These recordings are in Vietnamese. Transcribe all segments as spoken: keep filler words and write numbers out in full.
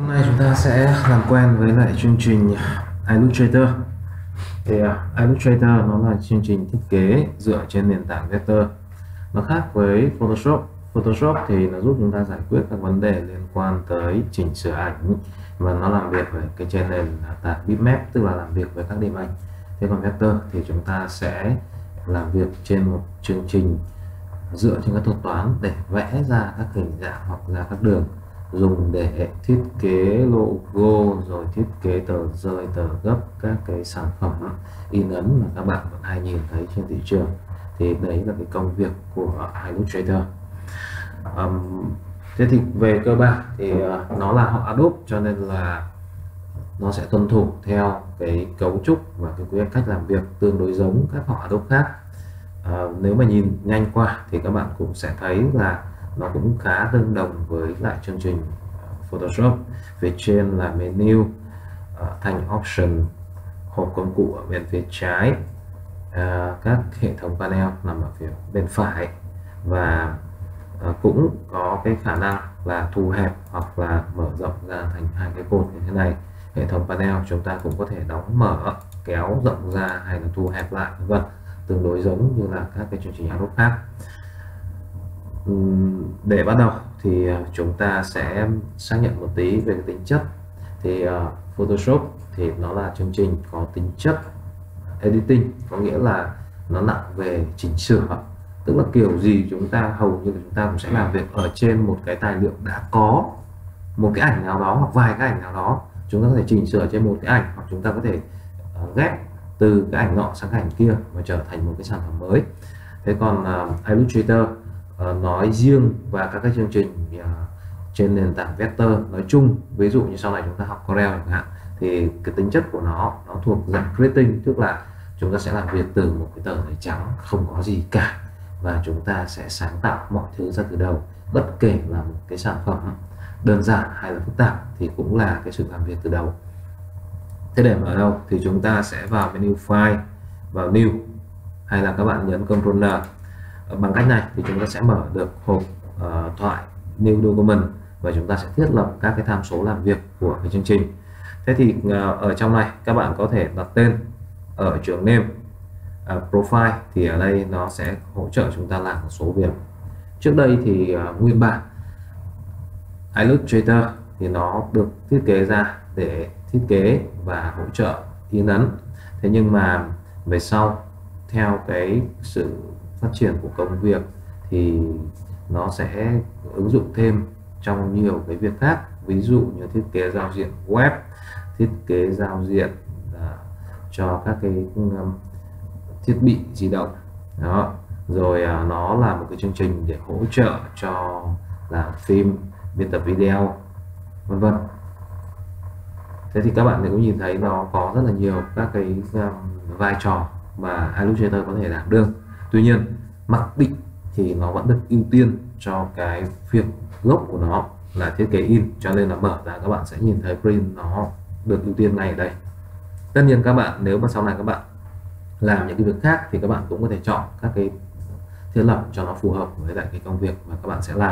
nay chúng ta sẽ làm quen với lại chương trình Illustrator. Thì uh, Illustrator nó là chương trình thiết kế dựa trên nền tảng vector. Nó khác với Photoshop. Photoshop thì nó giúp chúng ta giải quyết các vấn đề liên quan tới chỉnh sửa ảnh và nó làm việc với cái trên nền tảng bitmap, tức là làm việc với các điểm ảnh. Thế còn vector thì chúng ta sẽ làm việc trên một chương trình dựa trên các thuật toán để vẽ ra các hình dạng hoặc là các đường, dùng để thiết kế logo, rồi thiết kế tờ rơi, tờ gấp, các cái sản phẩm in ấn mà các bạn vẫn hay nhìn thấy trên thị trường. Thì đấy là cái công việc của Illustrator. Um, thế thì về cơ bản thì uh, nó là họ Adobe, cho nên là nó sẽ tuân thủ theo cái cấu trúc và cái quy cách làm việc tương đối giống các họ Adobe khác. Uh, nếu mà nhìn nhanh qua thì các bạn cũng sẽ thấy là nó cũng khá tương đồng với lại chương trình Photoshop. Phía trên là menu, uh, thành option, hộp công cụ ở bên phía trái, uh, các hệ thống panel nằm ở phía bên phải, và uh, cũng có cái khả năng là thu hẹp hoặc là mở rộng ra thành hai cái cột như thế này. Hệ thống panel chúng ta cũng có thể đóng mở, kéo rộng ra hay là thu hẹp lại, vân vân, tương đối giống như là các cái chương trình Adobe khác. Để bắt đầu thì chúng ta sẽ xác nhận một tí về cái tính chất. Thì uh, Photoshop thì nó là chương trình có tính chất editing, có nghĩa là nó nặng về chỉnh sửa, tức là kiểu gì chúng ta hầu như chúng ta cũng sẽ làm việc ở trên một cái tài liệu đã có, một cái ảnh nào đó hoặc vài cái ảnh nào đó, chúng ta có thể chỉnh sửa trên một cái ảnh, hoặc chúng ta có thể uh, ghép từ cái ảnh nọ sang cái ảnh kia và trở thành một cái sản phẩm mới. Thế còn uh, Illustrator uh, nói riêng và các cái chương trình uh, trên nền tảng vector nói chung, ví dụ như sau này chúng ta học Corel chẳng hạn, thì cái tính chất của nó nó thuộc dạng creating, tức là chúng ta sẽ làm việc từ một cái tờ giấy trắng không có gì cả, và chúng ta sẽ sáng tạo mọi thứ ra từ đầu, bất kể là một cái sản phẩm đơn giản hay là phức tạp thì cũng là cái sự làm việc từ đầu. Thế để mở đầu thì chúng ta sẽ vào menu File, vào New, hay là các bạn nhấn Ctrl N. Bằng cách này thì chúng ta sẽ mở được hộp uh, thoại New Document và chúng ta sẽ thiết lập các cái tham số làm việc của cái chương trình. Thế thì uh, ở trong này các bạn có thể đặt tên ở trường name, uh, profile thì ở đây nó sẽ hỗ trợ chúng ta làm một số việc. Trước đây thì uh, nguyên bản Illustrator thì nó được thiết kế ra để thiết kế và hỗ trợ in ấn. Thế nhưng mà về sau, theo cái sự phát triển của công việc thì nó sẽ ứng dụng thêm trong nhiều cái việc khác, ví dụ như thiết kế giao diện web, thiết kế giao diện uh, cho các cái um, thiết bị di động đó, rồi uh, nó là một cái chương trình để hỗ trợ cho làm phim, biên tập video, vân vân. Thế thì các bạn cũng nhìn thấy nó có rất là nhiều các cái um, vai trò mà Illustrator có thể đảm đương. Tuy nhiên mặc định thì nó vẫn được ưu tiên cho cái việc gốc của nó là thiết kế in, cho nên là mở ra các bạn sẽ nhìn thấy print nó được ưu tiên ngay ở đây. Tất nhiên các bạn nếu mà sau này các bạn làm những cái việc khác thì các bạn cũng có thể chọn các cái thiết lập cho nó phù hợp với lại cái công việc mà các bạn sẽ làm.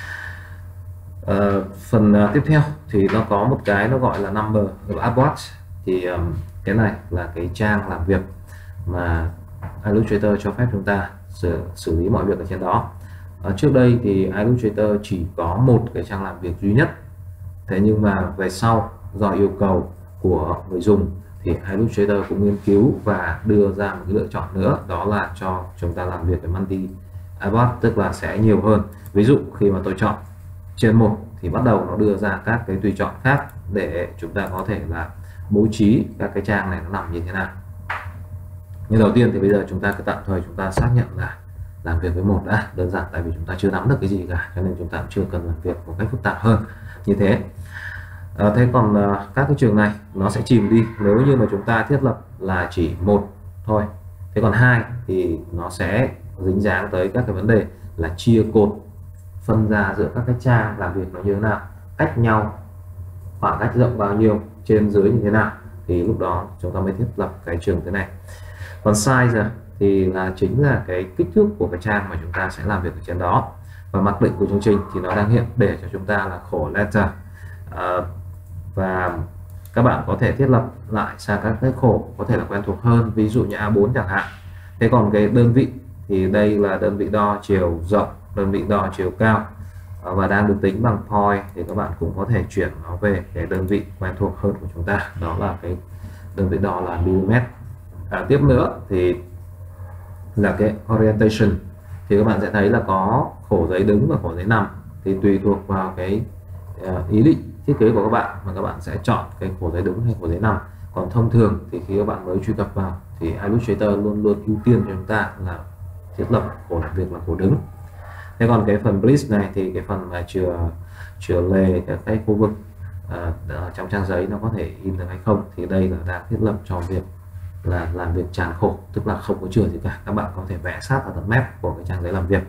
Uh, phần uh, tiếp theo thì nó có một cái nó gọi là number of artboard. Thì um, cái này là cái trang làm việc mà Illustrator cho phép chúng ta xử, xử lý mọi việc ở trên đó. Uh, trước đây thì Illustrator chỉ có một cái trang làm việc duy nhất. Thế nhưng mà về sau do yêu cầu của người dùng thì Illustrator cũng nghiên cứu và đưa ra một cái lựa chọn nữa, đó là cho chúng ta làm việc với multi artboard, tức là sẽ nhiều hơn. Ví dụ khi mà tôi chọn trên một thì bắt đầu nó đưa ra các cái tùy chọn khác để chúng ta có thể là bố trí các cái trang này nó nằm như thế nào. Nhưng đầu tiên thì bây giờ chúng ta cứ tạm thời chúng ta xác nhận là làm việc với một đã, đơn giản, tại vì chúng ta chưa nắm được cái gì cả, cho nên chúng ta cũng chưa cần làm việc một cách phức tạp hơn như thế. À, thế còn à, các cái trường này nó sẽ chìm đi nếu như mà chúng ta thiết lập là chỉ một thôi. Thế còn hai thì nó sẽ dính dáng tới các cái vấn đề là chia cột, phân ra giữa các cái trang làm việc nó như thế nào, cách nhau, khoảng cách rộng bao nhiêu, trên dưới như thế nào, thì lúc đó chúng ta mới thiết lập cái trường thế này. Còn size thì là chính là cái kích thước của cái trang mà chúng ta sẽ làm việc ở trên đó, và mặc định của chương trình thì nó đang hiện để cho chúng ta là khổ letter. À, và các bạn có thể thiết lập lại sang các cái khổ có thể là quen thuộc hơn, ví dụ như A bốn chẳng hạn. Thế còn cái đơn vị thì đây là đơn vị đo chiều rộng, đơn vị đo chiều cao và đang được tính bằng point, thì các bạn cũng có thể chuyển nó về cái đơn vị quen thuộc hơn của chúng ta, đó là cái đơn vị đo là mm. À, tiếp nữa thì là cái orientation, thì các bạn sẽ thấy là có khổ giấy đứng và khổ giấy nằm, thì tùy thuộc vào cái uh, ý định thiết kế của các bạn mà các bạn sẽ chọn cái khổ giấy đứng hay khổ giấy nằm. Còn thông thường thì khi các bạn mới truy cập vào thì Illustrator luôn luôn ưu tiên cho chúng ta là thiết lập khổ làm việc là khổ đứng. Thế còn cái phần Bliss này thì cái phần mà chừa chừa lề các cái khu vực uh, trong trang giấy nó có thể in được hay không, thì đây là đang thiết lập cho việc là làm việc tràn khổ, tức là không có chừa gì cả, các bạn có thể vẽ sát ở tấm mép của cái trang giấy làm việc.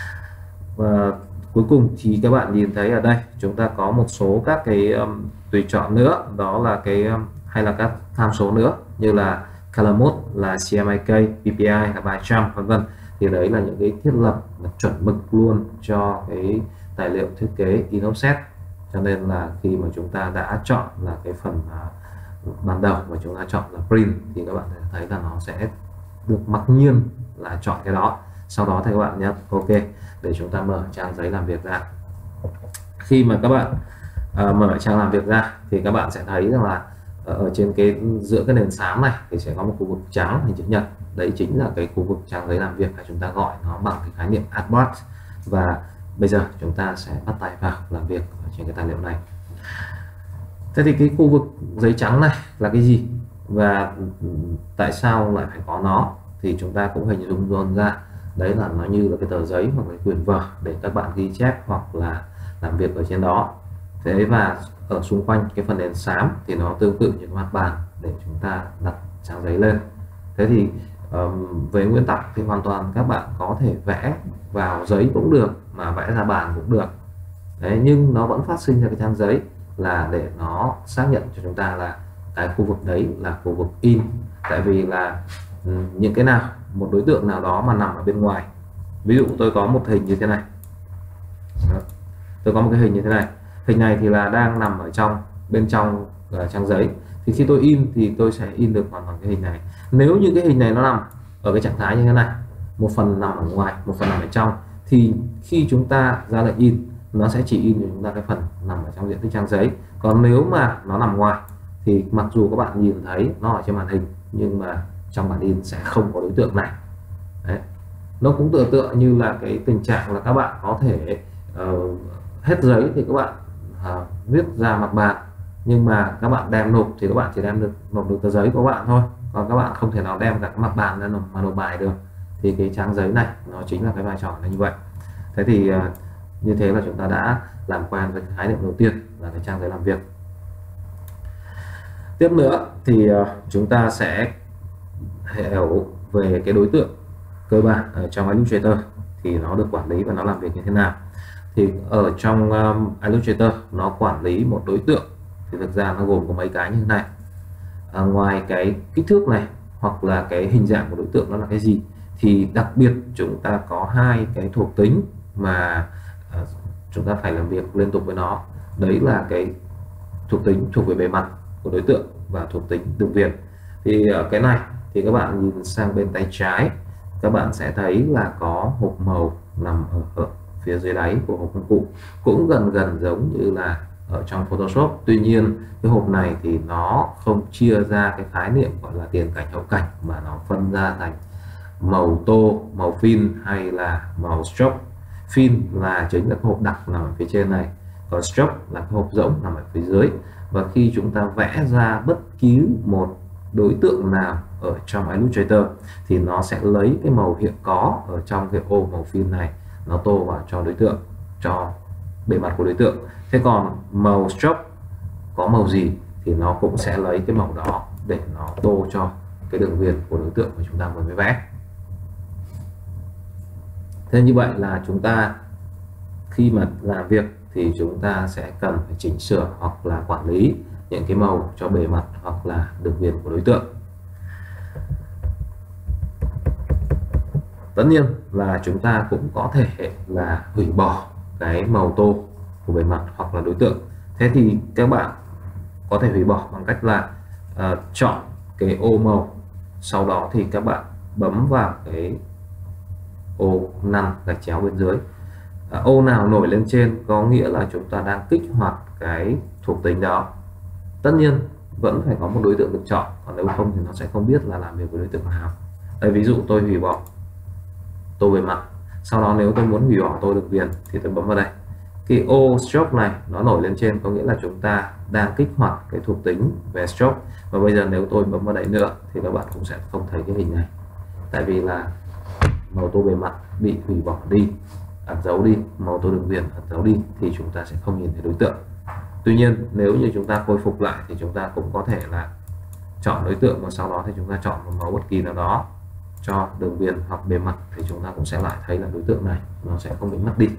Và cuối cùng thì các bạn nhìn thấy ở đây chúng ta có một số các cái um, tùy chọn nữa, đó là cái um, hay là các tham số nữa như là color mode, là C M Y K, P P I, là bài trăm, vân vân. Thì đấy là những cái thiết lập chuẩn mực luôn cho cái tài liệu thiết kế in offset, cho nên là khi mà chúng ta đã chọn là cái phần uh, ban đầu và chúng ta chọn là print thì các bạn sẽ thấy là nó sẽ được mặc nhiên là chọn cái đó. Sau đó thì các bạn nhấn OK để chúng ta mở trang giấy làm việc ra. Khi mà các bạn uh, mở trang làm việc ra thì các bạn sẽ thấy rằng là ở trên cái giữa cái nền xám này thì sẽ có một khu vực trắng hình chữ nhật, đấy chính là cái khu vực trang giấy làm việc, hay chúng ta gọi nó bằng cái khái niệm artboard. Và bây giờ chúng ta sẽ bắt tay vào làm việc ở trên cái tài liệu này. Thế thì cái khu vực giấy trắng này là cái gì và tại sao lại phải có nó, thì chúng ta cũng hình dung luôn ra, đấy là nó như là cái tờ giấy hoặc cái quyển vở để các bạn ghi chép hoặc là làm việc ở trên đó. Thế và ở xung quanh cái phần nền xám thì nó tương tự như mặt bàn để chúng ta đặt trang giấy lên. Thế thì um, về nguyên tắc thì hoàn toàn các bạn có thể vẽ vào giấy cũng được, mà vẽ ra bàn cũng được. Đấy, nhưng nó vẫn phát sinh ra cái trang giấy là để nó xác nhận cho chúng ta là cái khu vực đấy là khu vực in. Tại vì là um, những cái nào, một đối tượng nào đó mà nằm ở bên ngoài, ví dụ tôi có một hình như thế này, tôi có một cái hình như thế này, hình này thì là đang nằm ở trong bên trong uh, trang giấy, thì khi tôi in thì tôi sẽ in được hoàn toàn cái hình này. Nếu như cái hình này nó nằm ở cái trạng thái như thế này, một phần nằm ở ngoài, một phần nằm ở trong, thì khi chúng ta ra lệnh in nó sẽ chỉ in cho chúng ta cái phần nằm ở trong diện tích trang giấy. Còn nếu mà nó nằm ngoài thì mặc dù các bạn nhìn thấy nó ở trên màn hình nhưng mà trong bản in sẽ không có đối tượng này. Đấy. Nó cũng tựa tựa như là cái tình trạng là các bạn có thể uh, hết giấy thì các bạn uh, viết ra mặt bàn, nhưng mà các bạn đem nộp thì các bạn chỉ đem được nộp được tờ giấy của bạn thôi, còn các bạn không thể nào đem cả cái mặt bàn ra nộp, mà nộp bài được. Thì cái trang giấy này nó chính là cái vai trò là như vậy. Thế thì uh, như thế là chúng ta đã làm quen với cái khái niệm đầu tiên là cái trang giấy làm việc. Tiếp nữa thì uh, chúng ta sẽ hiểu về cái đối tượng cơ bản ở trong Illustrator thì nó được quản lý và nó làm việc như thế nào. Thì ở trong um, Illustrator nó quản lý một đối tượng thì thực ra nó gồm có mấy cái như thế này. À, ngoài cái kích thước này hoặc là cái hình dạng của đối tượng nó là cái gì, thì đặc biệt chúng ta có hai cái thuộc tính mà uh, chúng ta phải làm việc liên tục với nó. Đấy là cái thuộc tính thuộc về bề mặt của đối tượng và thuộc tính đường viền. Thì uh, cái này thì các bạn nhìn sang bên tay trái, các bạn sẽ thấy là có hộp màu nằm ở, ở phía dưới đáy của hộp công cụ, cũng gần gần giống như là ở trong Photoshop. Tuy nhiên cái hộp này thì nó không chia ra cái khái niệm gọi là tiền cảnh hậu cảnh, mà nó phân ra thành màu tô, màu phin hay là màu stroke. Phin là chính là cái hộp đặc nằm ở phía trên này, còn stroke là cái hộp rỗng nằm ở phía dưới. Và khi chúng ta vẽ ra bất cứ một đối tượng nào ở trong Illustrator thì nó sẽ lấy cái màu hiện có ở trong cái ô màu phin này, nó tô vào cho đối tượng, cho bề mặt của đối tượng. Thế còn màu stroke có màu gì thì nó cũng sẽ lấy cái màu đó để nó tô cho cái đường viền của đối tượng mà chúng ta vừa mới vẽ. Thế như vậy là chúng ta khi mà làm việc thì chúng ta sẽ cần phải chỉnh sửa hoặc là quản lý những cái màu cho bề mặt hoặc là đường viền của đối tượng. Tất nhiên là chúng ta cũng có thể là hủy bỏ cái màu tô của bề mặt hoặc là đối tượng. Thế thì các bạn có thể hủy bỏ bằng cách là uh, chọn cái ô màu, sau đó thì các bạn bấm vào cái ô năm gạch chéo bên dưới. À, ô nào nổi lên trên có nghĩa là chúng ta đang kích hoạt cái thuộc tính đó. Tất nhiên vẫn phải có một đối tượng được chọn, còn nếu không thì nó sẽ không biết là làm việc với đối tượng nào. Đây, ví dụ tôi hủy bỏ tô bề mặt, sau đó nếu tôi muốn hủy bỏ tô đường viền thì tôi bấm vào đây. Cái ô stroke này nó nổi lên trên có nghĩa là chúng ta đang kích hoạt cái thuộc tính về stroke. Và bây giờ nếu tôi bấm vào đây nữa thì các bạn cũng sẽ không thấy cái hình này, tại vì là màu tô bề mặt bị hủy bỏ đi, ẩn dấu đi, màu tô đường viền ẩn dấu đi thì chúng ta sẽ không nhìn thấy đối tượng. Tuy nhiên nếu như chúng ta khôi phục lại thì chúng ta cũng có thể là chọn đối tượng và sau đó thì chúng ta chọn một màu bất kỳ nào đó cho đường viền hoặc bề mặt thì chúng ta cũng sẽ lại thấy là đối tượng này nó sẽ không bị mất đi.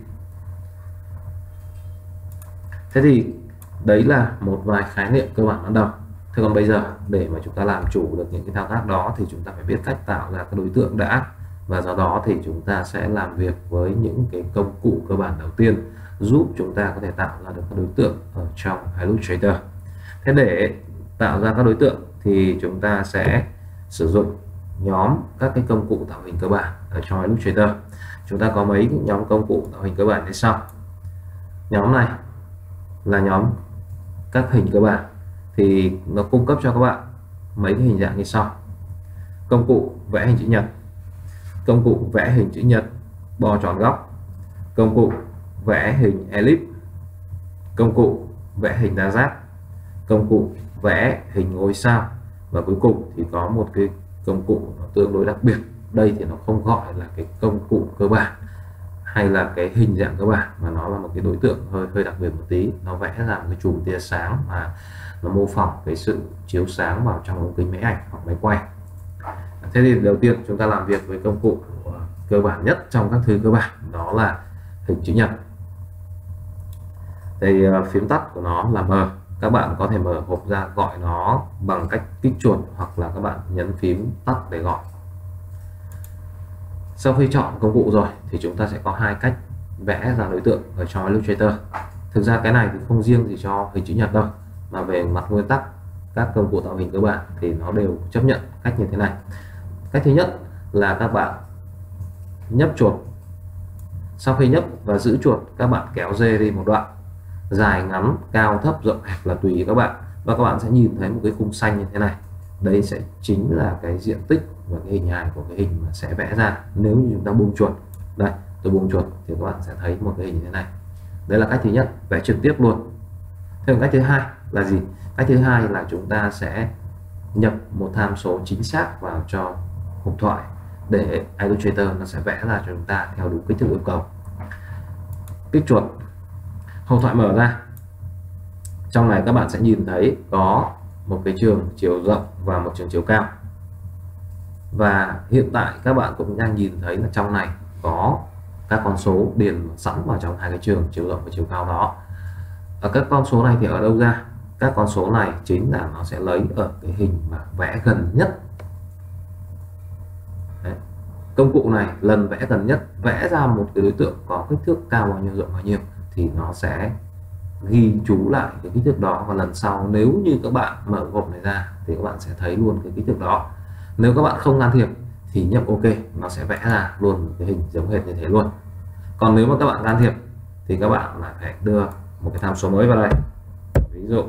Thế thì đấy là một vài khái niệm cơ bản ban đầu. Thế còn bây giờ để mà chúng ta làm chủ được những cái thao tác đó thì chúng ta phải biết cách tạo ra các đối tượng đã, và do đó thì chúng ta sẽ làm việc với những cái công cụ cơ bản đầu tiên giúp chúng ta có thể tạo ra được các đối tượng ở trong Illustrator. Thế để tạo ra các đối tượng thì chúng ta sẽ sử dụng nhóm các cái công cụ tạo hình cơ bản ở trong Illustrator. Chúng ta có mấy nhóm công cụ tạo hình cơ bản như sau. Nhóm này là nhóm các hình cơ bản thì nó cung cấp cho các bạn mấy cái hình dạng như sau. Công cụ vẽ hình chữ nhật, công cụ vẽ hình chữ nhật bo tròn góc, công cụ vẽ hình ellipse, công cụ vẽ hình đa giác, công cụ vẽ hình ngôi sao, và cuối cùng thì có một cái công cụ nó tương đối đặc biệt. Đây thì nó không gọi là cái công cụ cơ bản hay là cái hình dạng cơ bản, mà nó là một cái đối tượng hơi hơi đặc biệt một tí. Nó vẽ ra một cái chùm tia sáng mà nó mô phỏng cái sự chiếu sáng vào trong ống kính máy ảnh hoặc máy quay. Thế thì đầu tiên chúng ta làm việc với công cụ cơ bản nhất trong các thứ cơ bản, đó là hình chữ nhật. Thì phím tắt của nó là M. Các bạn có thể mở hộp ra gọi nó bằng cách kích chuột hoặc là các bạn nhấn phím tắt để gọi. Sau khi chọn công cụ rồi thì chúng ta sẽ có hai cách vẽ ra đối tượng ở trong Illustrator. Thực ra cái này thì không riêng gì cho hình chữ nhật đâu, mà về mặt nguyên tắc các công cụ tạo hình cơ bản thì nó đều chấp nhận cách như thế này. Cách thứ nhất là các bạn nhấp chuột, sau khi nhấp và giữ chuột các bạn kéo dê đi một đoạn, dài ngắn cao thấp rộng hẹp là tùy các bạn, và các bạn sẽ nhìn thấy một cái khung xanh như thế này. Đây sẽ chính là cái diện tích và cái hình hài của cái hình mà sẽ vẽ ra nếu như chúng ta buông chuột. Đây, tôi buông chuột thì các bạn sẽ thấy một cái hình như thế này. Đấy là cách thứ nhất, vẽ trực tiếp luôn. Thế còn cách thứ hai là gì? Cách thứ hai là chúng ta sẽ nhập một tham số chính xác vào cho hộp thoại để Illustrator nó sẽ vẽ ra cho chúng ta theo đúng kích thước yêu cầu. Kích chuột, hộp thoại mở ra. Trong này các bạn sẽ nhìn thấy có một cái trường chiều rộng và một trường chiều cao. Và hiện tại các bạn cũng đang nhìn thấy là trong này có các con số điền sẵn vào trong hai cái trường chiều rộng và chiều cao đó. Ở các con số này thì ở đâu ra? Các con số này chính là nó sẽ lấy ở cái hình mà vẽ gần nhất. Đấy. Công cụ này lần vẽ gần nhất vẽ ra một cái đối tượng có kích thước cao bao nhiêu rộng bao nhiêu thì nó sẽ ghi chú lại cái kích thước đó, và lần sau nếu như các bạn mở hộp này ra thì các bạn sẽ thấy luôn cái kích thước đó. Nếu các bạn không can thiệp thì nhấp OK, nó sẽ vẽ ra luôn cái hình giống hệt như thế luôn. Còn nếu mà các bạn can thiệp thì các bạn lại phải đưa một cái tham số mới vào đây, ví dụ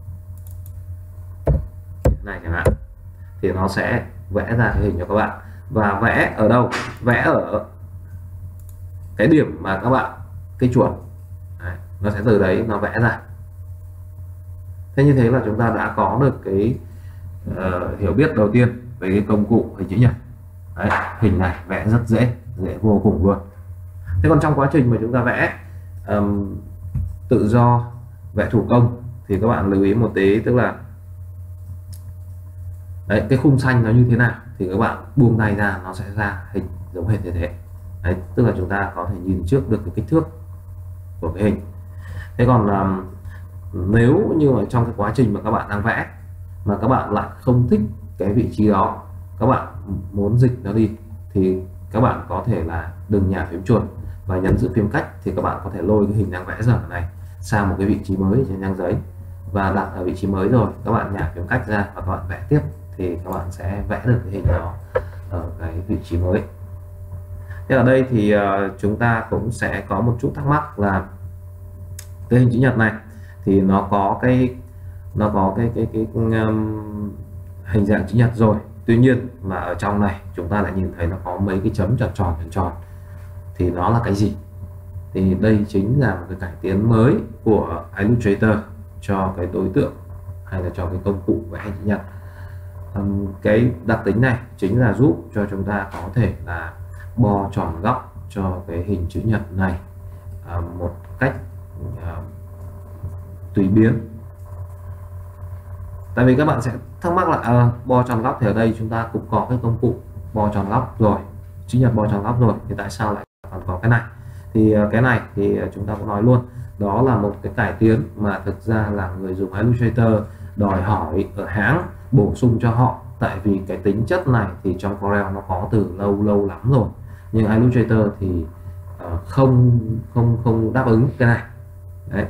này chẳng hạn, thì nó sẽ vẽ ra cái hình cho các bạn. Và vẽ ở đâu? Vẽ ở cái điểm mà các bạn cái chuột. Đấy, nó sẽ từ đấy nó vẽ ra. Thế như thế là chúng ta đã có được cái uh, hiểu biết đầu tiên về cái công cụ hình chữ nhật. Đấy, hình này vẽ rất dễ, dễ vô cùng luôn. Thế còn trong quá trình mà chúng ta vẽ um, tự do, vẽ thủ công thì các bạn lưu ý một tí, tức là đấy, cái khung xanh nó như thế nào thì các bạn buông tay ra nó sẽ ra hình giống hệt như thế. Đấy, tức là chúng ta có thể nhìn trước được cái kích thước của cái hình. Thế còn um, nếu như mà trong cái quá trình mà các bạn đang vẽ mà các bạn lại không thích cái vị trí đó, các bạn muốn dịch nó đi thì các bạn có thể là đừng nhả phím chuột và nhấn giữ phím cách, thì các bạn có thể lôi cái hình đang vẽ dở này sang một cái vị trí mới trên trang giấy. và đặt ở vị trí mới rồi, các bạn nhả phím cách ra và các bạn vẽ tiếp thì các bạn sẽ vẽ được cái hình đó ở cái vị trí mới. Thế ở đây thì uh, chúng ta cũng sẽ có một chút thắc mắc là cái hình chữ nhật này thì nó có cái nó có cái cái cái, cái um, hình dạng chữ nhật rồi, tuy nhiên mà ở trong này chúng ta lại nhìn thấy nó có mấy cái chấm tròn tròn tròn tròn thì nó là cái gì? Thì đây chính là một cái cải tiến mới của Illustrator cho cái đối tượng hay là cho cái công cụ vẽ hình chữ nhật. Um, cái đặc tính này chính là giúp cho chúng ta có thể là bo tròn góc cho cái hình chữ nhật này uh, một cách uh, tùy biến. Tại vì các bạn sẽ thắc mắc là uh, bo tròn góc thì ở đây chúng ta cũng có cái công cụ bo tròn góc rồi, chữ nhật bo tròn góc rồi, thì tại sao lại còn có cái này? Thì uh, cái này thì uh, chúng ta cũng nói luôn, đó là một cái cải tiến mà thực ra là người dùng Illustrator đòi hỏi ở hãng bổ sung cho họ, tại vì cái tính chất này thì trong Corel nó có từ lâu lâu lắm rồi, nhưng Illustrator thì uh, không không không đáp ứng cái này. Đấy.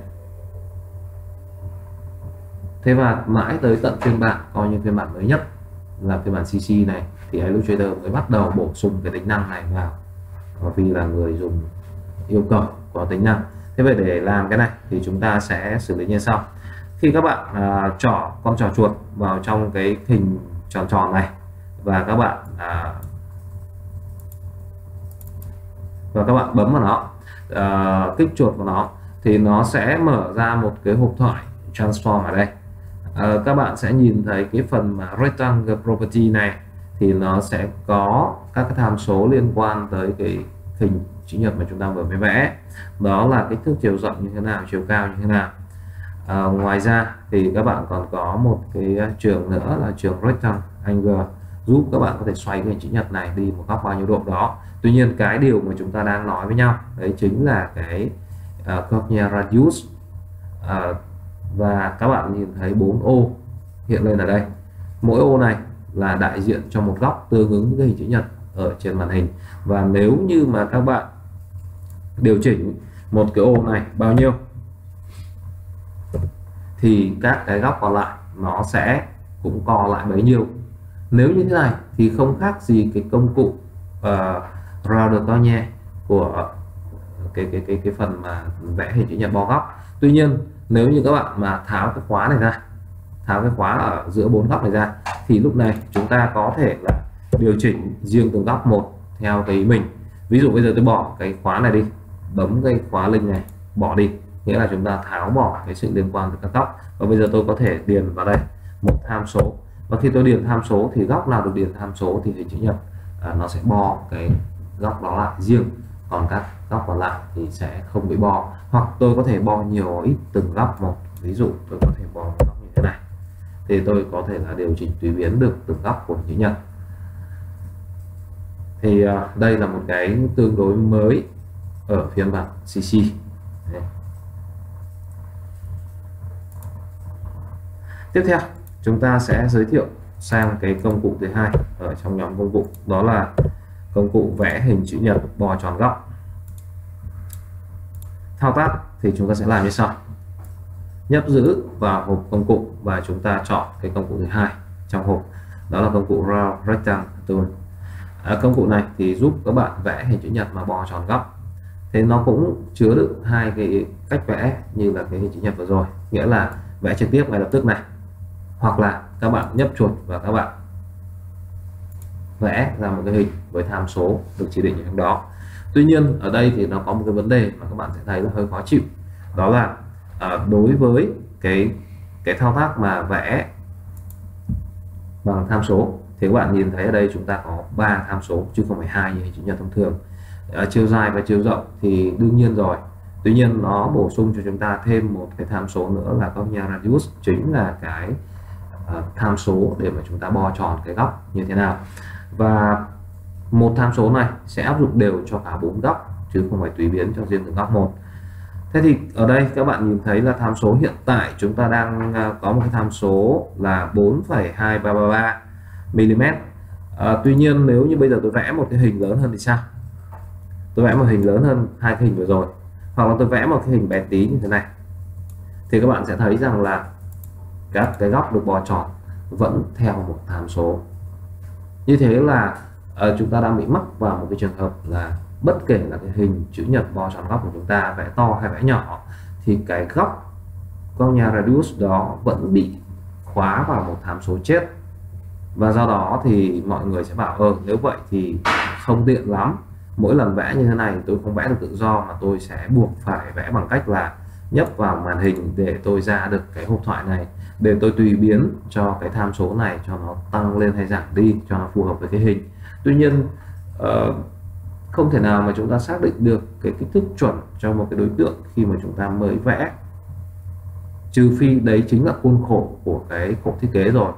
Thế và mãi tới tận phiên bản coi như phiên bản mới nhất là phiên bản xê xê này thì Illustrator mới bắt đầu bổ sung cái tính năng này vào, vì là người dùng yêu cầu có tính năng. Thế vậy để làm cái này thì chúng ta sẽ xử lý như sau. Khi các bạn à, trỏ con trỏ chuột vào trong cái hình tròn tròn này và các bạn à, và các bạn bấm vào nó, à, kích chuột vào nó thì nó sẽ mở ra một cái hộp thoại transform ở đây. À, các bạn sẽ nhìn thấy cái phần mà rectangle property này thì nó sẽ có các cái tham số liên quan tới cái hình chữ nhật mà chúng ta vừa mới vẽ, đó là kích thước chiều rộng như thế nào, chiều cao như thế nào. À, ngoài ra thì các bạn còn có một cái trường nữa là trường rectangle angle, giúp các bạn có thể xoay cái hình chữ nhật này đi một góc bao nhiêu độ đó. Tuy nhiên cái điều mà chúng ta đang nói với nhau đấy chính là cái uh, corner radius, uh, và các bạn nhìn thấy bốn ô hiện lên ở đây, mỗi ô này là đại diện cho một góc tương ứng với cái hình chữ nhật ở trên màn hình. Và nếu như mà các bạn điều chỉnh một cái ô này bao nhiêu thì các cái góc còn lại nó sẽ cũng co lại bấy nhiêu. Nếu như thế này thì không khác gì cái công cụ uh, Router Corner của cái cái cái cái phần mà vẽ hình chữ nhật bo góc. Tuy nhiên nếu như các bạn mà tháo cái khóa này ra, tháo cái khóa ở giữa bốn góc này ra thì lúc này chúng ta có thể là điều chỉnh riêng từng góc một theo cái ý mình. Ví dụ bây giờ tôi bỏ cái khóa này đi, bấm cái khóa link này bỏ đi, nghĩa là chúng ta tháo bỏ cái sự liên quan tới các góc. Và bây giờ tôi có thể điền vào đây một tham số, và khi tôi điền tham số thì góc nào được điền tham số thì hình chữ nhật à, nó sẽ bo cái góc đó lại riêng, còn các góc còn lại thì sẽ không bị bo. Hoặc tôi có thể bo nhiều ít từng góc một, ví dụ tôi có thể bo một góc như thế này thì tôi có thể là điều chỉnh tùy biến được từng góc của hình chữ nhật. Thì uh, đây là một cái tương đối mới ở phiên bản xê xê. Đấy. Tiếp theo chúng ta sẽ giới thiệu sang cái công cụ thứ hai ở trong nhóm công cụ, đó là công cụ vẽ hình chữ nhật bo tròn góc. Thao tác thì chúng ta sẽ làm như sau: nhấp giữ vào hộp công cụ và chúng ta chọn cái công cụ thứ hai trong hộp, đó là công cụ Round Rectangle Tool. À, công cụ này thì giúp các bạn vẽ hình chữ nhật mà bo tròn góc. Thế nó cũng chứa đựng hai cái cách vẽ như là cái hình chữ nhật vừa rồi, nghĩa là vẽ trực tiếp ngay lập tức này, hoặc là các bạn nhấp chuột và các bạn vẽ ra một cái hình với tham số được chỉ định ở trong đó. Tuy nhiên ở đây thì nó có một cái vấn đề mà các bạn sẽ thấy là hơi khó chịu, đó là à, đối với cái cái thao tác mà vẽ bằng tham số thì các bạn nhìn thấy ở đây chúng ta có ba tham số chứ không phải hai như hình chữ nhật thông thường. À, chiều dài và chiều rộng thì đương nhiên rồi, tuy nhiên nó bổ sung cho chúng ta thêm một cái tham số nữa là corner radius, chính là cái uh, tham số để mà chúng ta bo tròn cái góc như thế nào. Và một tham số này sẽ áp dụng đều cho cả bốn góc chứ không phải tùy biến cho riêng từng góc một. Thế thì ở đây các bạn nhìn thấy là tham số hiện tại chúng ta đang uh, có một cái tham số là bốn phẩy hai ba ba ba mi-li-mét. À, tuy nhiên nếu như bây giờ tôi vẽ một cái hình lớn hơn thì sao? Tôi vẽ một hình lớn hơn hai cái hình vừa rồi, hoặc là tôi vẽ một cái hình bé tí như thế này, thì các bạn sẽ thấy rằng là các cái góc được bo tròn vẫn theo một tham số. Như thế là uh, chúng ta đang bị mắc vào một cái trường hợp là bất kể là cái hình chữ nhật bo tròn góc của chúng ta vẽ to hay vẽ nhỏ thì cái góc góc nhà radius đó vẫn bị khóa vào một tham số chết. Và do đó thì mọi người sẽ bảo ờ nếu vậy thì không tiện lắm, mỗi lần vẽ như thế này tôi không vẽ được tự do mà tôi sẽ buộc phải vẽ bằng cách là nhấp vào màn hình để tôi ra được cái hộp thoại này, để tôi tùy biến cho cái tham số này cho nó tăng lên hay giảm đi cho nó phù hợp với cái hình. Tuy nhiên uh, không thể nào mà chúng ta xác định được cái kích thước chuẩn cho một cái đối tượng khi mà chúng ta mới vẽ, trừ phi đấy chính là khuôn khổ của cái khổ thiết kế rồi.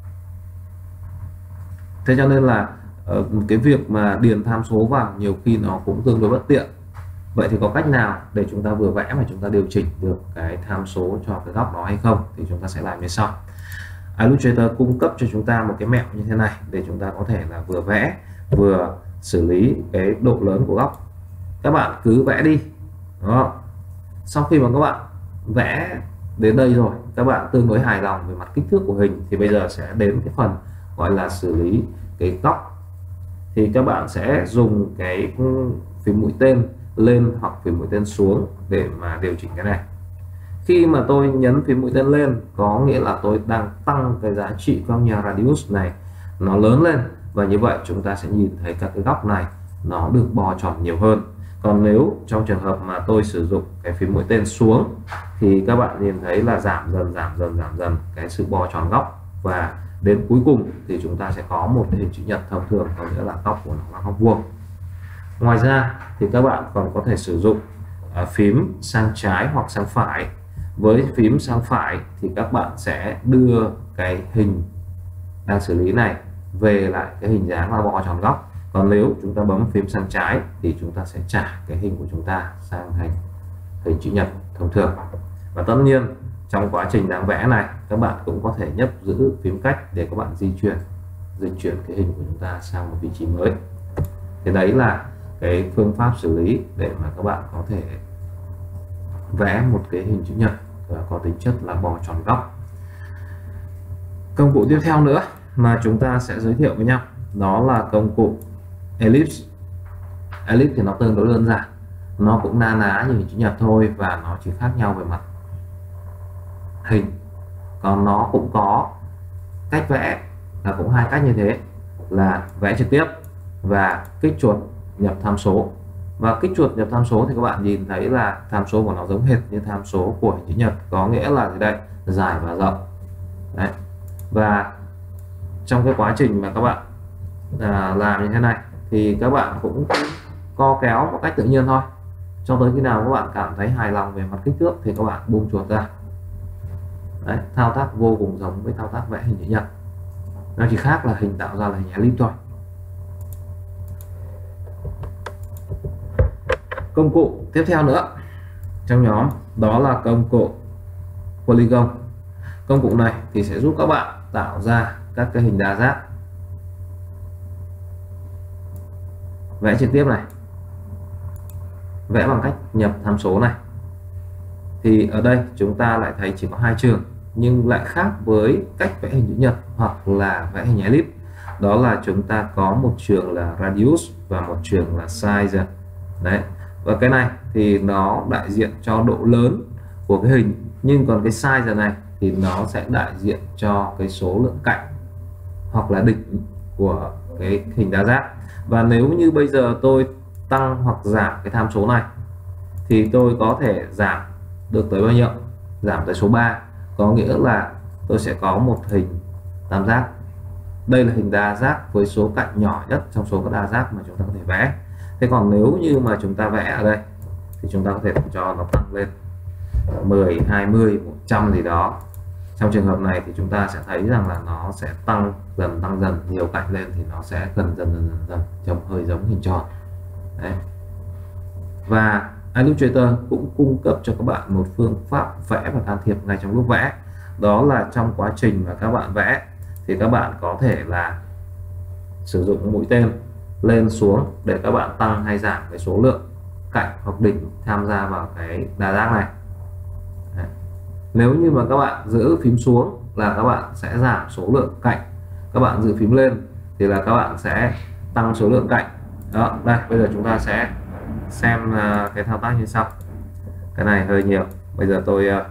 Thế cho nên là uh, cái việc mà điền tham số vào nhiều khi nó cũng tương đối bất tiện. Vậy thì có cách nào để chúng ta vừa vẽ mà chúng ta điều chỉnh được cái tham số cho cái góc đó hay không, thì chúng ta sẽ làm như sau. Illustrator cung cấp cho chúng ta một cái mẹo như thế này để chúng ta có thể là vừa vẽ vừa xử lý cái độ lớn của góc. Các bạn cứ vẽ đi đó. Sau khi mà các bạn vẽ đến đây rồi, các bạn tương đối hài lòng về mặt kích thước của hình thì bây giờ sẽ đến cái phần gọi là xử lý cái góc. Thì các bạn sẽ dùng cái phím mũi tên lên hoặc phím mũi tên xuống để mà điều chỉnh cái này. Khi mà tôi nhấn phím mũi tên lên có nghĩa là tôi đang tăng cái giá trị góc nhà radius này nó lớn lên, và như vậy chúng ta sẽ nhìn thấy các cái góc này nó được bo tròn nhiều hơn. Còn nếu trong trường hợp mà tôi sử dụng cái phím mũi tên xuống thì các bạn nhìn thấy là giảm dần giảm dần giảm dần cái sự bo tròn góc, và đến cuối cùng thì chúng ta sẽ có một hình chữ nhật thông thường, có nghĩa là góc của nó là góc vuông. Ngoài ra thì các bạn còn có thể sử dụng uh, phím sang trái hoặc sang phải. Với phím sang phải thì các bạn sẽ đưa cái hình đang xử lý này về lại cái hình dáng là bo tròn góc. Còn nếu chúng ta bấm phím sang trái thì chúng ta sẽ trả cái hình của chúng ta sang thành hình chữ nhật thông thường. Và tất nhiên trong quá trình đang vẽ này các bạn cũng có thể nhấp giữ phím cách để các bạn di chuyển di chuyển cái hình của chúng ta sang một vị trí mới. Thì đấy là cái phương pháp xử lý để mà các bạn có thể vẽ một cái hình chữ nhật và có tính chất là bo tròn góc. Công cụ tiếp theo nữa mà chúng ta sẽ giới thiệu với nhau đó là công cụ ellipse. Ellipse thì nó tương đối đơn giản, nó cũng na ná như hình chữ nhật thôi, và nó chỉ khác nhau về mặt hình. Còn nó cũng có cách vẽ là cũng hai cách như thế, là vẽ trực tiếp và kích chuột nhập tham số. Và kích chuột nhập tham số thì các bạn nhìn thấy là tham số của nó giống hệt như tham số của hình chữ nhật, có nghĩa là gì đây, dài và rộng. Đấy. Và trong cái quá trình mà các bạn à, làm như thế này thì các bạn cũng co kéo một cách tự nhiên thôi, cho tới khi nào các bạn cảm thấy hài lòng về mặt kích thước thì các bạn buông chuột ra. Đấy, thao tác vô cùng giống với thao tác vẽ hình chữ nhật, nó chỉ khác là hình tạo ra là hình ellipse thôi. Công cụ tiếp theo nữa trong nhóm đó là công cụ polygon. Công cụ này thì sẽ giúp các bạn tạo ra các cái hình đa giác, vẽ trực tiếp này, vẽ bằng cách nhập tham số này. Thì ở đây chúng ta lại thấy chỉ có hai trường nhưng lại khác với cách vẽ hình chữ nhật hoặc là vẽ hình ellipse. Đó là chúng ta có một trường là radius và một trường là size. Đấy. Và cái này thì nó đại diện cho độ lớn của cái hình, nhưng còn cái size này thì nó sẽ đại diện cho cái số lượng cạnh hoặc là đỉnh của cái hình đa giác. Và nếu như bây giờ tôi tăng hoặc giảm cái tham số này thì tôi có thể giảm được tới bao nhiêu? Giảm tới số ba, có nghĩa là tôi sẽ có một hình tam giác. Đây là hình đa giác với số cạnh nhỏ nhất trong số các đa giác mà chúng ta có thể vẽ. Thế còn nếu như mà chúng ta vẽ ở đây thì chúng ta có thể cho nó tăng lên mười, hai mươi, một trăm gì đó. Trong trường hợp này thì chúng ta sẽ thấy rằng là nó sẽ tăng dần tăng dần, nhiều cạnh lên thì nó sẽ dần dần dần dần, dần trông hơi giống hình tròn. Đấy. Và Illustrator cũng cung cấp cho các bạn một phương pháp vẽ và can thiệp ngay trong lúc vẽ. Đó là trong quá trình mà các bạn vẽ thì các bạn có thể là sử dụng mũi tên lên xuống để các bạn tăng hay giảm cái số lượng cạnh hoặc đỉnh tham gia vào cái đa giác này. Đấy. Nếu như mà các bạn giữ phím xuống là các bạn sẽ giảm số lượng cạnh, các bạn giữ phím lên thì là các bạn sẽ tăng số lượng cạnh. Đó, đây bây giờ chúng ta sẽ xem uh, cái thao tác như sau. Cái này hơi nhiều, bây giờ tôi uh,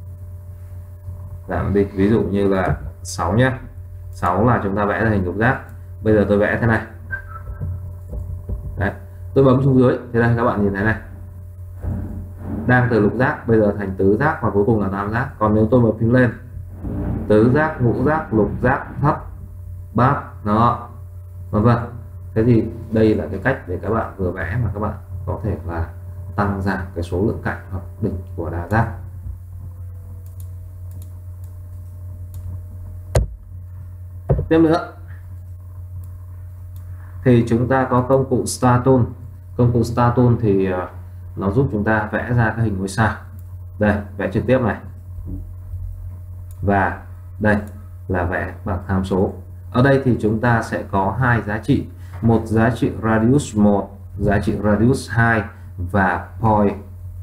giảm đi, ví dụ như là sáu nhé. Sáu là chúng ta vẽ ra hình lục giác. Bây giờ tôi vẽ thế này. Đấy, tôi bấm xuống dưới thì đây các bạn nhìn thấy này, đang từ lục giác bây giờ thành tứ giác và cuối cùng là tam giác. Còn nếu tôi bấm phím lên, tứ giác, ngũ giác, lục giác, thất, bát, đó, vân vân. Thế thì đây là cái cách để các bạn vừa vẽ mà các bạn có thể là tăng giảm cái số lượng cạnh hoặc đỉnh của đa giác. Tiếp nữa thì chúng ta có công cụ Star Tool. Công cụ Star Tool thì uh, nó giúp chúng ta vẽ ra cái hình ngôi sao. Đây, vẽ trực tiếp này. Và đây là vẽ bằng tham số. Ở đây thì chúng ta sẽ có hai giá trị, một giá trị radius một, giá trị radius hai và point.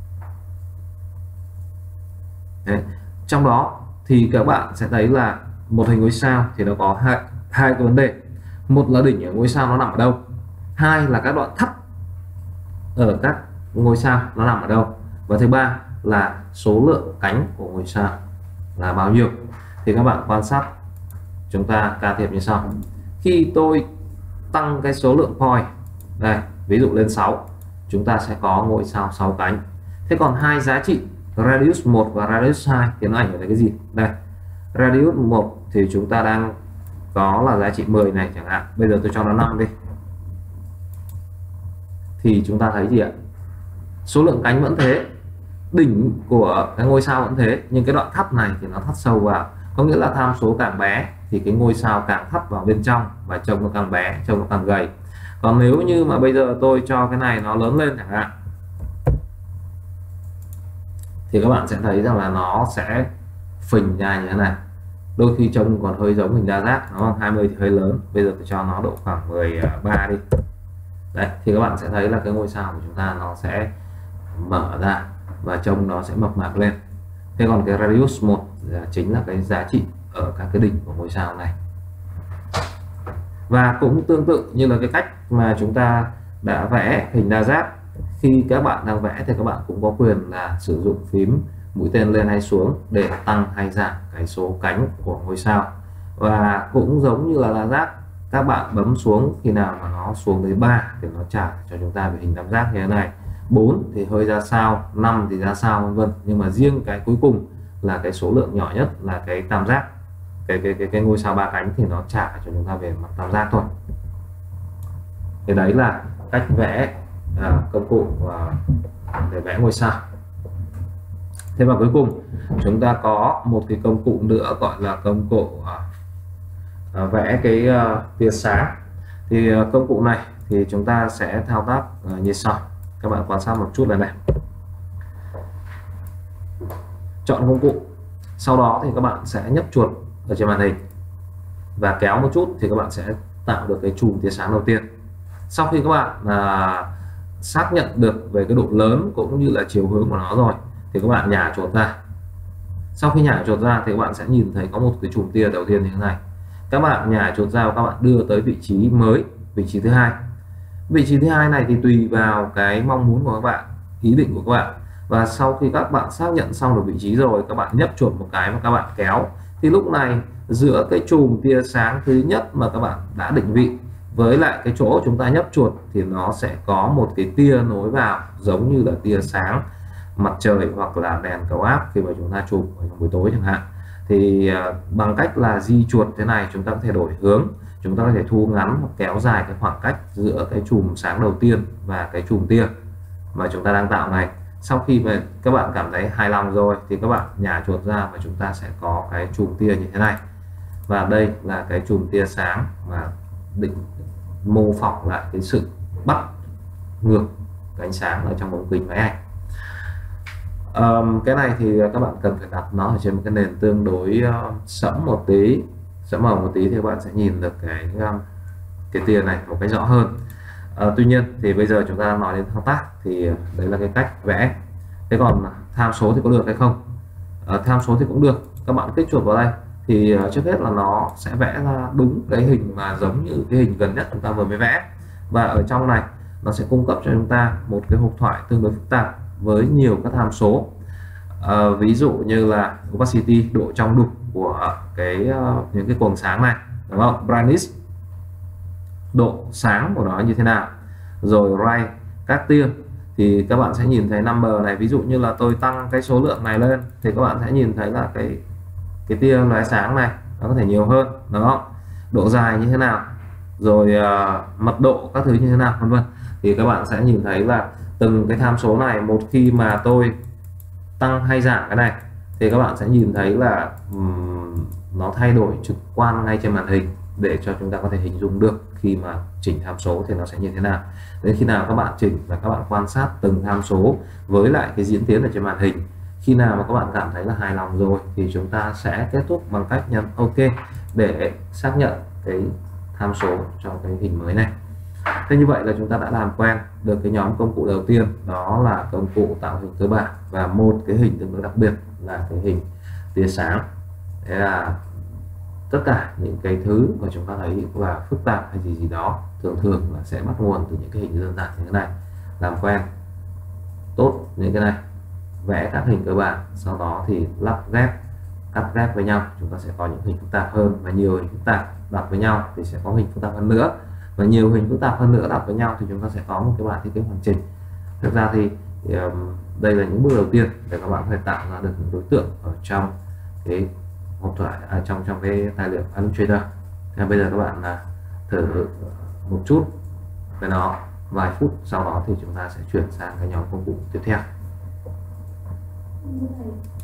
Đấy. Trong đó thì các bạn sẽ thấy là một hình ngôi sao thì nó có hai hai cái vấn đề. Một là đỉnh ở ngôi sao nó nằm ở đâu, hai là các đoạn thấp ở các ngôi sao nó nằm ở đâu, và thứ ba là số lượng cánh của ngôi sao là bao nhiêu. Thì các bạn quan sát, chúng ta can thiệp như sau. Khi tôi tăng cái số lượng point đây, ví dụ lên sáu, chúng ta sẽ có ngôi sao sáu cánh. Thế còn hai giá trị radius một và radius hai thì nó ảnh hưởng đến cái gì? Đây, radius một thì chúng ta đang có là giá trị mười này chẳng hạn, bây giờ tôi cho nó năm đi, thì chúng ta thấy gì ạ? Số lượng cánh vẫn thế, đỉnh của cái ngôi sao vẫn thế, nhưng cái đoạn thấp này thì nó thấp sâu vào, có nghĩa là tham số càng bé thì cái ngôi sao càng thấp vào bên trong và trông nó càng bé, trông nó càng gầy. Còn nếu như mà bây giờ tôi cho cái này nó lớn lên chẳng hạn, thì các bạn sẽ thấy rằng là nó sẽ phình ra như thế này, đôi khi trông còn hơi giống hình đa giác, đúng không? hai mươi thì hơi lớn, bây giờ tôi cho nó độ khoảng mười ba đi. Đấy, thì các bạn sẽ thấy là cái ngôi sao của chúng ta nó sẽ mở ra và trông nó sẽ mập mạp lên. Thế còn cái radius một là chính là cái giá trị ở các cái đỉnh của ngôi sao này. Và cũng tương tự như là cái cách mà chúng ta đã vẽ hình đa giác, khi các bạn đang vẽ thì các bạn cũng có quyền là sử dụng phím mũi tên lên hay xuống để tăng hay giảm cái số cánh của ngôi sao. Và cũng giống như là đa giác, các bạn bấm xuống khi nào mà nó xuống tới ba thì nó trả cho chúng ta về hình tam giác như thế này, bốn thì hơi ra sao, năm thì ra sao, vân vân. Nhưng mà riêng cái cuối cùng là cái số lượng nhỏ nhất là cái tam giác, cái cái cái, cái ngôi sao ba cánh thì nó trả cho chúng ta về mặt tam giác thôi. Thì đấy là cách vẽ à, công cụ à, để vẽ ngôi sao. Thế và cuối cùng chúng ta có một cái công cụ nữa gọi là công cụ à, à, vẽ cái à, tia sáng. Thì à, công cụ này thì chúng ta sẽ thao tác à, như sau. Các bạn quan sát một chút này này. Chọn công cụ, sau đó thì các bạn sẽ nhấp chuột ở trên màn hình và kéo một chút thì các bạn sẽ tạo được cái chùm tia sáng đầu tiên. Sau khi các bạn à, xác nhận được về cái độ lớn cũng như là chiều hướng của nó rồi thì các bạn nhả chuột ra. Sau khi nhả chuột ra thì các bạn sẽ nhìn thấy có một cái chùm tia đầu tiên như thế này. Các bạn nhả chuột ra và các bạn đưa tới vị trí mới, vị trí thứ hai. Vị trí thứ hai này thì tùy vào cái mong muốn của các bạn, ý định của các bạn. Và sau khi các bạn xác nhận xong được vị trí rồi, các bạn nhấp chuột một cái và các bạn kéo, thì lúc này giữa cái chùm tia sáng thứ nhất mà các bạn đã định vị với lại cái chỗ chúng ta nhấp chuột thì nó sẽ có một cái tia nối vào, giống như là tia sáng mặt trời hoặc là đèn cầu áp khi mà chúng ta chụp ở trong buổi tối chẳng hạn. Thì uh, bằng cách là di chuột thế này chúng ta có thể đổi hướng, chúng ta có thể thu ngắn hoặc kéo dài cái khoảng cách giữa cái chùm sáng đầu tiên và cái chùm tia mà chúng ta đang tạo này. Sau khi mà các bạn cảm thấy hài lòng rồi thì các bạn nhả chuột ra và chúng ta sẽ có cái chùm tia như thế này. Và đây là cái chùm tia sáng mà định mô phỏng lại cái sự bắt ngược cái ánh sáng ở trong ống kính máy ảnh. Um, cái này thì các bạn cần phải đặt nó ở trên một cái nền tương đối uh, sẫm một tí, sẫm màu một tí thì các bạn sẽ nhìn được cái um, cái tia này một cái rõ hơn. Uh, tuy nhiên thì bây giờ chúng ta nói đến thao tác thì uh, đấy là cái cách vẽ. Thế còn tham số thì có được hay không? Uh, tham số thì cũng được. Các bạn kích chuột vào đây thì uh, trước hết là nó sẽ vẽ ra đúng cái hình mà giống như cái hình gần nhất chúng ta vừa mới vẽ, và ở trong này nó sẽ cung cấp cho chúng ta một cái hộp thoại tương đối phức tạp với nhiều các tham số. Uh, ví dụ như là opacity, độ trong đục của cái uh, những cái quầng sáng này, đúng không? Brightness, độ sáng của nó như thế nào, rồi ray, các tia, thì các bạn sẽ nhìn thấy number này. Ví dụ như là tôi tăng cái số lượng này lên thì các bạn sẽ nhìn thấy là cái cái tia lóe sáng này nó có thể nhiều hơn, đúng không? Độ dài như thế nào, rồi uh, mật độ các thứ như thế nào, vân vân. Thì các bạn sẽ nhìn thấy là từng cái tham số này, một khi mà tôi tăng hay giảm cái này thì các bạn sẽ nhìn thấy là um, nó thay đổi trực quan ngay trên màn hình, để cho chúng ta có thể hình dung được khi mà chỉnh tham số thì nó sẽ như thế nào. Đến khi nào các bạn chỉnh và các bạn quan sát từng tham số với lại cái diễn tiến ở trên màn hình, khi nào mà các bạn cảm thấy là hài lòng rồi thì chúng ta sẽ kết thúc bằng cách nhấn OK để xác nhận cái tham số trong cái hình mới này. Thế như vậy là chúng ta đã làm quen được cái nhóm công cụ đầu tiên, đó là công cụ tạo hình cơ bản, và một cái hình tương đối đặc biệt là cái hình tia sáng. Thế là tất cả những cái thứ mà chúng ta thấy là phức tạp hay gì gì đó thường thường là sẽ bắt nguồn từ những cái hình đơn giản như thế này. Làm quen tốt những cái này, vẽ các hình cơ bản, sau đó thì lắp ghép, cắt ghép với nhau, chúng ta sẽ có những hình phức tạp hơn, và nhiều hình phức tạp đặt với nhau thì sẽ có hình phức tạp hơn nữa, và nhiều hình phức tạp hơn nữa đặt với nhau thì chúng ta sẽ có một cái bản thiết kế hoàn chỉnh. Thực ra thì, thì um, đây là những bước đầu tiên để các bạn có thể tạo ra được những đối tượng ở trong cái hộp thoại, à, trong trong cái tài liệu Illustrator. Thế bây giờ các bạn là thử một chút với nó vài phút, sau đó thì chúng ta sẽ chuyển sang cái nhóm công cụ tiếp theo.